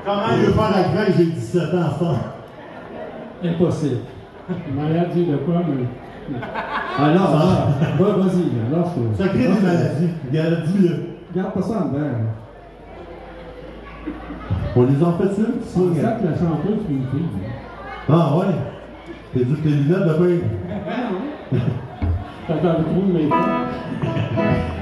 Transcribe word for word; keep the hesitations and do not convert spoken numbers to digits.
Comment il veut faire la craque, j'ai dix-sept ans, ça? Impossible. Maladie de quoi, mais. Ah non, va, vas-y, lâche-toi. Ça crée des maladies. Regarde, dis-le. Garde pas ça en dedans. On les en fait ça? C'est ça que la chanteuse, c'est une fille. Ah ouais? T'as dit tes lunettes de pain? T'as dans le trou de mes